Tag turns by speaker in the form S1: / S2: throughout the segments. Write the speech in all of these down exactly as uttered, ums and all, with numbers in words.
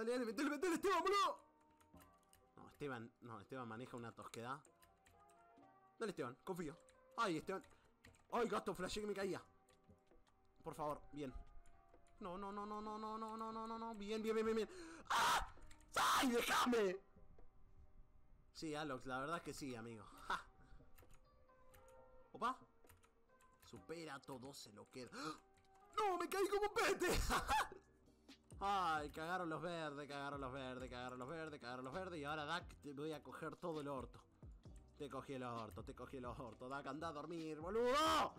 S1: Dale, dale, metele, metele, Esteban, boludo. No, Esteban, no, Esteban maneja una tosquedad. Dale, Esteban, confío. Ay, Esteban. Ay, gasto, flashé que me caía. Por favor, bien. No, no, no, no, no, no, no, no, no, no, no. Bien, bien, bien, bien, bien. ¡Ah! ¡Ay, déjame! Sí, Alox, la verdad es que sí, amigo. ¡Ja! Opa. Supera todo, se lo queda. ¡No! ¡Me caí como un pete! Ay, cagaron los verdes, cagaron los verdes, cagaron los verdes, cagaron los verdes. Y ahora, Dak, te voy a coger todo el orto. Te cogí el orto, te cogí el orto. Dak, anda a dormir, boludo.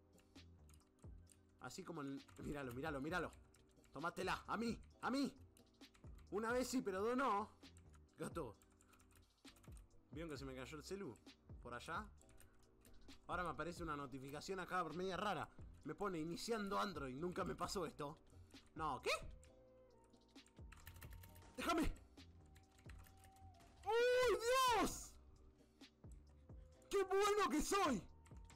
S1: Así como el... Míralo, míralo, míralo. Tómatela, a mí, a mí. Una vez sí, pero dos no. Gato. ¿Vieron que se me cayó el celu? Por allá. Ahora me aparece una notificación acá por media rara. Me pone iniciando Android. Nunca me pasó esto. No, ¿qué? ¡Déjame! ¡Uy, Dios! ¡Qué bueno que soy!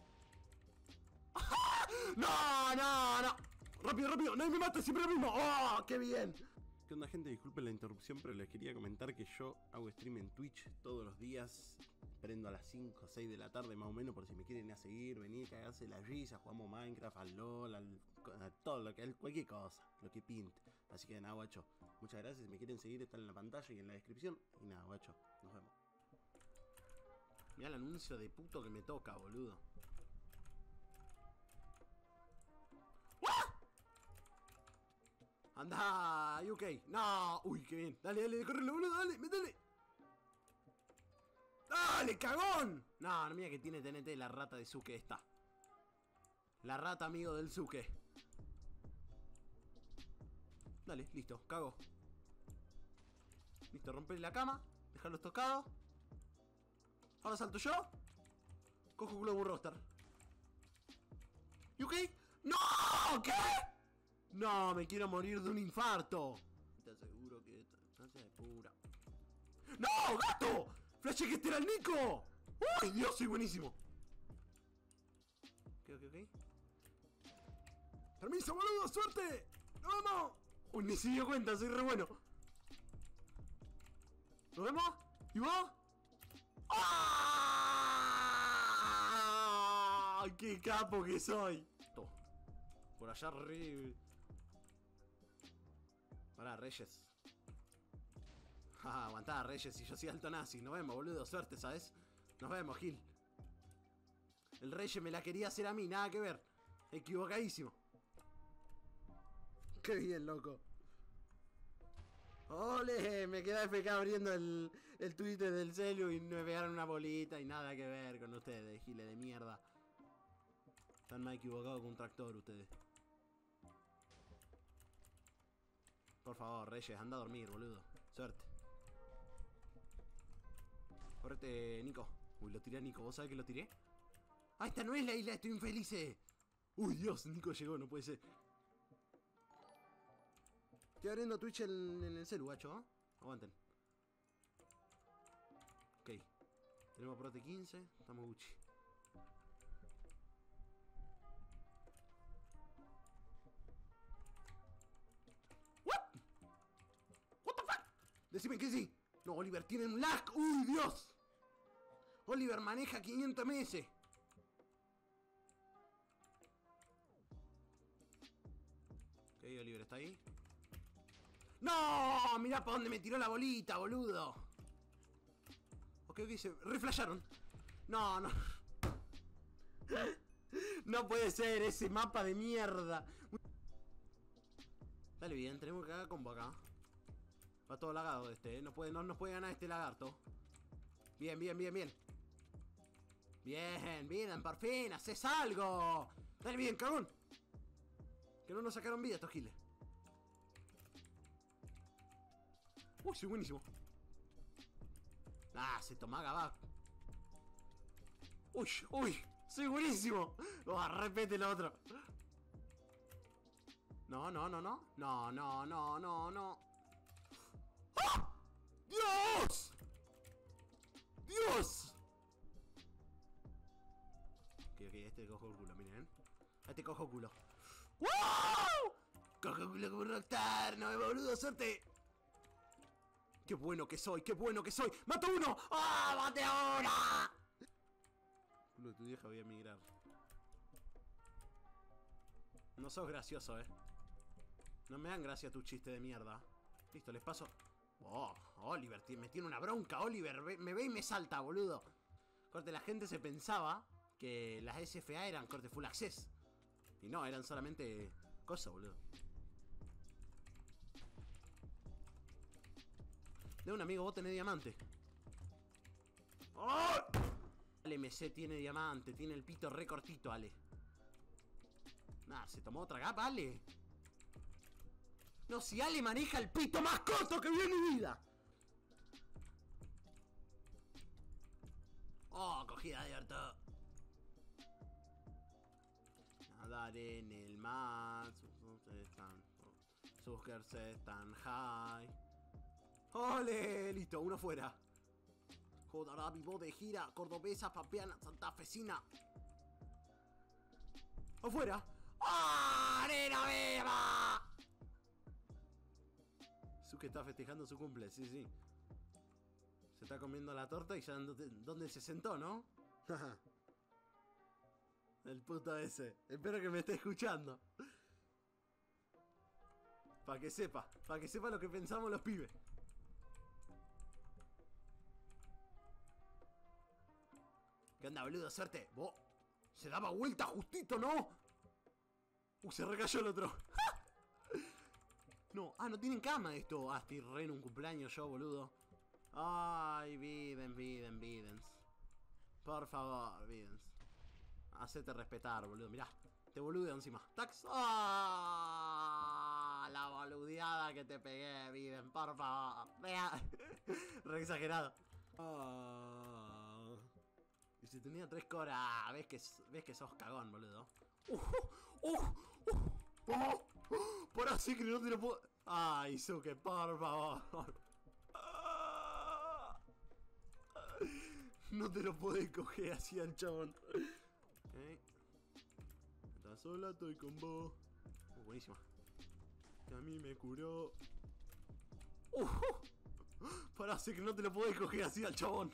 S1: ¡No, no, no! ¡Rápido, rápido! ¡Nadie me mata! ¡Siempre lo mismo! ¡Oh, qué bien! ¿Qué onda, gente? Disculpen la interrupción, pero les quería comentar que yo hago stream en Twitch todos los días. Prendo a las cinco o seis de la tarde más o menos, por si me quieren ir a seguir, venir, cagarse la risa, jugamos Minecraft, al LOL, al, a todo lo que, cualquier cosa, lo que pinte. Así que nada, guacho, muchas gracias. Si me quieren seguir, están en la pantalla y en la descripción. Y nada, guacho, nos vemos. Mirá el anuncio de puto que me toca, boludo. Anda, U K. No, uy, qué bien. Dale, dale, correlo, boludo, dale, métele. ¡Dale, cagón! No, no, mira que tiene T N T la rata de Suke esta. La rata amigo del Suke. Dale, listo, cago. Listo, romper la cama. Dejarlos tocados. Ahora salto yo. Cojo Globo Roster. ¿U K? ¡No! ¿Qué? No, me quiero morir de un infarto. Te aseguro que no se pura. ¡No, gato! ¡Flashe que este era el Nico! ¡Uy, Dios, soy buenísimo! Ok, ok, ok. ¡Permiso, boludo! ¡Suerte! ¡Nos vemos! Uy, ni se dio cuenta, soy re bueno. ¿Nos vemos? ¿Y vos? ¡Ah! ¡Qué capo que soy! Todo. Por allá arriba. Pará, Reyes. Ja, aguantá, Reyes, y yo soy alto nazi. Nos vemos, boludo, suerte, ¿sabes? Nos vemos, Gil. El Reyes me la quería hacer a mí, nada que ver. Equivocadísimo. Qué bien, loco. ¡Ole! Me quedé F K abriendo el, el Twitter del celu y me pegaron una bolita y nada que ver con ustedes, giles de mierda. Están más equivocados que un tractor ustedes. Por favor, Reyes, anda a dormir, boludo. Suerte. Correte, Nico. Uy, lo tiré a Nico. ¿Vos sabés que lo tiré? ¡Ah, esta no es la isla! ¡Estoy infeliz! Uy, Dios, Nico llegó, no puede ser. Estoy abriendo Twitch en, en el celu, guacho, ¿eh? Aguanten. Ok. Tenemos prote quince. Estamos Gucci. ¿What? ¿What the fuck? Decime que sí. No, Oliver tiene un lag. ¡Uy, Dios! Oliver maneja quinientos M S. Ok, Oliver está ahí. ¡No! Mirá para dónde me tiró la bolita, boludo. Ok, ok, se reflasharon. No, no. No puede ser ese mapa de mierda. Dale bien, tenemos que hacer combo acá. Va todo lagado este, ¿eh? No puede, no nos puede ganar este lagarto. Bien, bien, bien, bien. Bien, bien, por fin, haces algo. Dale bien, cagón. Que no nos sacaron vida estos giles. Uy, soy buenísimo. Ah, se toma Gabak. Uy, uy, soy buenísimo. Oh, repete lo otro. No, no, no, no. No, no, no, no, no. ¡Ah! ¡Dios! ¡Dios! Ok, ok, este cojo el culo, miren. Este cojo culo. ¡Wow! Cojo culo como un rockstar. No me boludo, suerte. ¡Qué bueno que soy! ¡Qué bueno que soy! ¡Mato uno! ¡Ah! ¡Oh, maté a uno! Culo de tu vieja, voy a emigrar. No sos gracioso, eh. No me dan gracia tu chiste de mierda. Listo, les paso. Oh, Oliver, me tiene una bronca, Oliver. Me ve y me salta, boludo. Corte, la gente se pensaba que las S F A eran corte full access. Y no, eran solamente cosas, boludo. De un amigo, vos tenés diamante. ¡Oh! Ale M C tiene diamante, tiene el pito re cortito, Ale. Nah, se tomó otra gapa, Ale. No, si Ale maneja el pito más corto que vi en mi vida. Oh, cogida de harto. Nadar en el mar. Sus están. Sus girls están high. ¡Ole! Listo, uno fuera. Joder, vivo de gira. Cordobesa, papeana, santafesina. ¡Afuera! ¡Ah! ¡Arena viva! Suke está festejando su cumple, sí, sí. Se está comiendo la torta y ya dónde se sentó, ¿no? El puto ese. Espero que me esté escuchando. Para que sepa, para que sepa lo que pensamos los pibes. ¿Qué onda, boludo? Suerte. Vos. Se daba vuelta justito, ¿no? Uh, se recayó el otro. No, ah, no tienen cama esto. Ah, estoy re en un cumpleaños yo, boludo. Ay, Videns, Videns, Videns. Por favor, Videns. Hacete respetar, boludo. Mirá, te boludeo encima. Tax. ¡Ah! La boludeada que te pegué, Videns, por favor. Vea. Re exagerado. Oh. Y si tenía tres coras, ves que, ves que sos cagón, boludo. Uh, uh, uh, uh, uh, por así que no te lo puedo. Ay, Suke, por favor. No te lo podés coger así al chabón. Okay. Estás sola, estoy con vos. Uh, buenísima. Que a mí me curó. Uh, uh. Para así que no te lo podés coger así al chabón.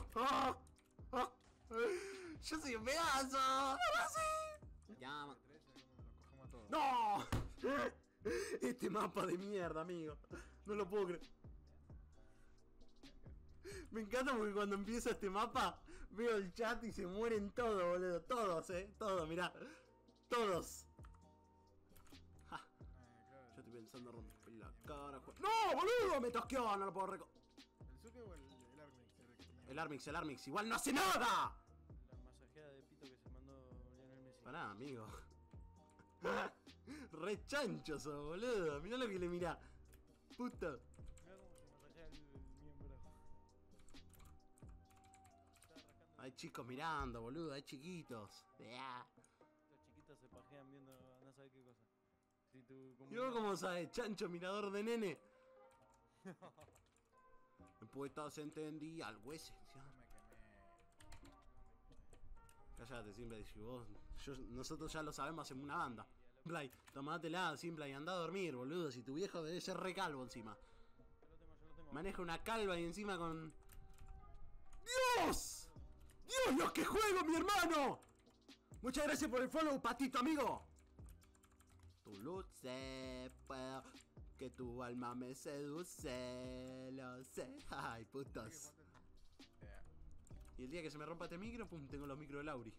S1: Yo soy un pedazo. Ahora sí. Ya, ¡no! Este mapa de mierda, amigo. No lo puedo creer. Me encanta porque cuando empieza este mapa veo el chat y se mueren todos, boludo. Todos, eh. Todos, mirá. Todos. Ja. Yo estoy pensando romper la cara. ¡No, boludo! Me tosqueó, no lo puedo reco...
S2: ¿El Suke o el, el Armix?
S1: El Armix, el Armix. Igual no hace nada.
S3: La masajeada de pito que se mandó Lionel Messi.
S1: Pará, amigo. Re chancho sos, boludo. Mirá lo que le mirá. Puta.
S3: Mirá cómo se masajea el, el miembro.
S1: Hay chicos mirando, boludo. Hay chiquitos. Beá.
S3: Los chiquitos se pajean viendo no sabe qué cosa. Si tú como
S1: ¿Y vos cómo sabes? Chancho mirador de nene. Después se entendía algo esencial.
S2: No me quemé.
S1: Cállate, Simplay, si vos, yo, nosotros ya lo sabemos, hacemos una banda. Simplay, tomátela, Simplay, anda a dormir, boludo. Si tu viejo debe ser re calvo encima.
S3: Yo lo tengo, yo lo tengo.
S1: Maneja una calva y encima con... ¡Dios! ¡Dios, los que juego, mi hermano! Muchas gracias por el follow, patito, amigo. Tu luz se puedo, que tu alma me seduce, lo sé. Ay, putos. Y el día que se me rompa este micro, pum, tengo los micros de Lauri.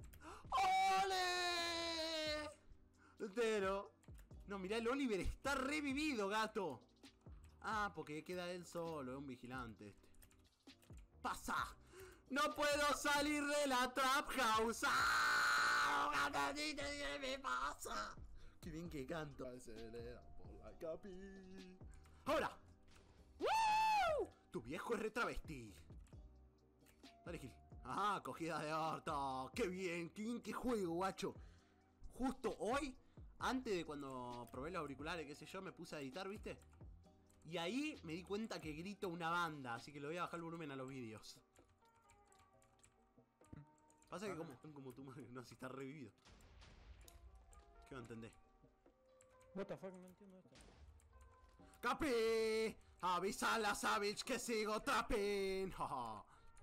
S1: ¡Ole! Entero. No, mirá, el Oliver está revivido, gato. Ah, porque queda él solo, es un vigilante este. ¡Pasa! ¡No puedo salir de la trap house! ¡Ah! ¿Qué me pasa? ¡Qué bien que canto! Acelera por la capi. ¡Ahora! ¡Woo! Tu viejo es retravesti. Dale, Gil. Ajá, cogida de orto. ¡Qué bien! ¡Qué bien que juego, guacho! Justo hoy, antes de cuando probé los auriculares, qué sé yo, me puse a editar, ¿viste? Y ahí me di cuenta que grito una banda, así que le voy a bajar el volumen a los vídeos. Pasa que como, como tú, no, si está revivido. ¿Qué va a entender?
S3: What the fuck, no entiendo esto.
S1: ¡Capi! Avisale a Savage que sigo trapping. Jaja.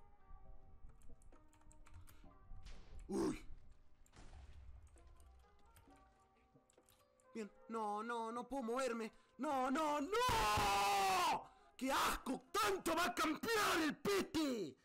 S1: Uy. Bien. No, no, no puedo moverme. No, no, no. ¡Qué asco! ¡Tanto va a campear el Piti!